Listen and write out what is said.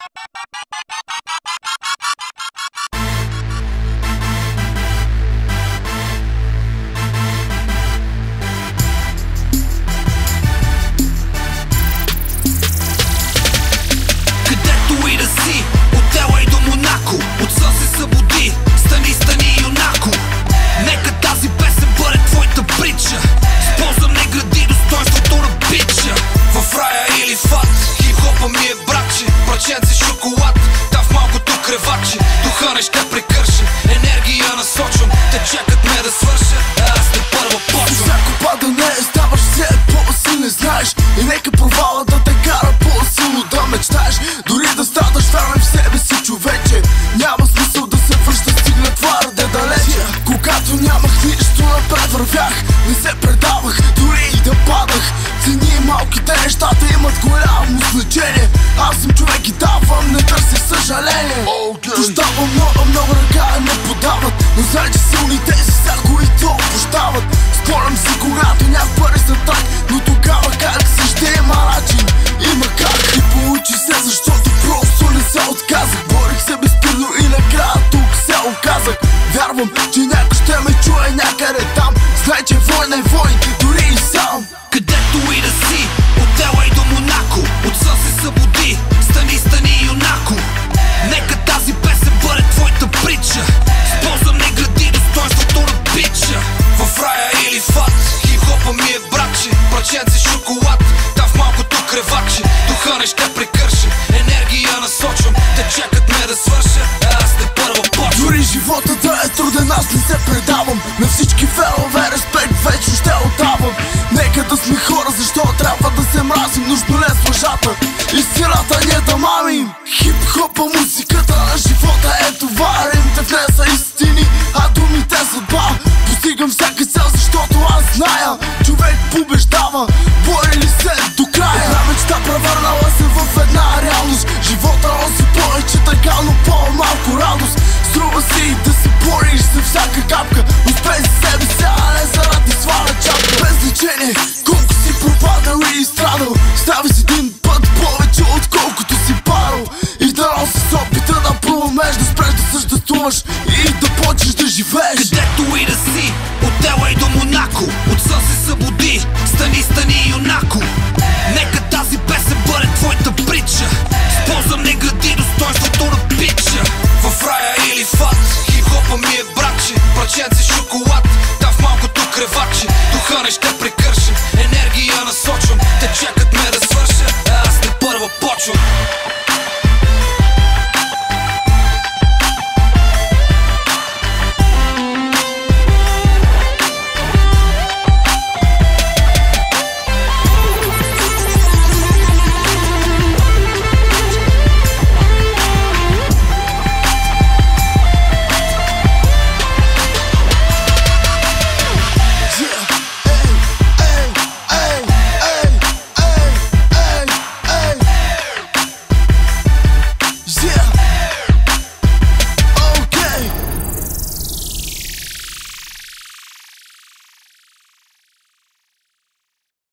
Където и да си, от Елей до Монако, от сън се събуди, стани, стани юнако. Нека тази песен бъде твоята притча, с полза не гради достоинството на бича. В рая или в ад, хип-хопа ми е братче, браченци шоколад, там в малкото креватче. Духа не ще прекърша, енергия насочвам, те чакат ме да свърша, а аз те първа почвам. Всяко падане ставаш все по-силен, знаеш, и нека провала да те кара по-силно да мечтаеш. Дори да страдаш, вярвай в себе си, човече, няма смисъл да се връща, стигна твърде далече. Когато нямах нищо, напред вървях, не се предавах, дори и да падах. Цени малките нещата имат голямо значение. Аз съм човек и давам, не търся съжаление. Прощавам много ръка ме подават, но знай, че силните си са, които прощават. Спомням си, когато нямах пари за трак, но тогава как си ще има начин, има как. И получи се, защото просто не се отказах. Борих се безпирно и накрая тук се оказах. Вярвам, че някой ще ме чуе някъде там. Знай, че войн е войн, дори и сам. Където и да си, от Елей до Монако, от сън се събуди, стани, стани юнако. Нека тази песен бъде твоята притча, с полза не гради достоинството на бича. В рая или в ад, хип-хопа ми е братче, браченци шоколад, там в малкото креватче. Духа не ще прекърша, енергия насочвам, те чакат ме да свърша, а аз те първа почвам. Дори живота да е труден, аз не се предавам. На всички фенове респект вечно ще отдавам. Нека да сме хора, защо трябва да се мразим, нужно не с лъжата, истината ние да мамим. Хип-хопа, музиката на живота е това, римите внеса истини, а думите съдба. Постигам всяка цел, защото аз зная, човек побеждава, борили се до края. Една мечта превърнала се в една реалност, живота носи повече така, но по-малко радост. Струва си да се бориш за всяка капка, успей за себе си, а не заради сваля чапка. Без значение колко си пропадал и страдал, стави си един път повече отколкото си парал. И да носи с опита да проумеш, да спреш да съществуваш,